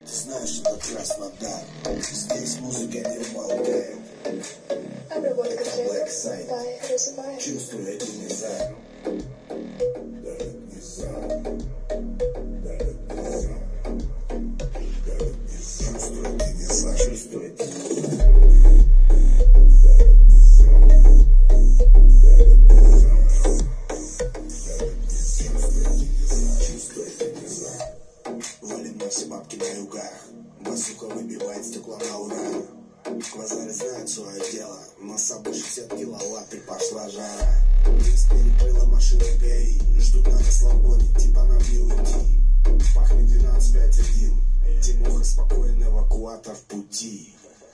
Знаешь, это Краснодар. Здесь музыка не умолкает. Это Black Side. Чувствую это нельзя. Все бабки на югах, басуха выбивает стекла на ура. Квазары знают свое дело, на собой 60 киловатт и пошла жара. Рис перекрыла машина ГАИ, ждут на расслабоне, типа нам не уйти. Пахнет 12-5-1, Тимоха спокойно, эвакуатор в пути.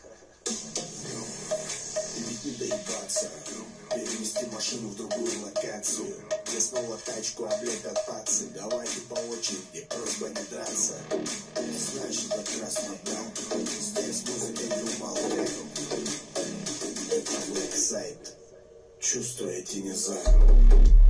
Ведь не доебаться, перевести машину в другую локацию. Где снова тачку облепят пацы. Давайте по очереди, просьба не драться. Знаешь, это Краснодар. Здесь музыка не умолкает. Это Black Side. Чувствуете, не за.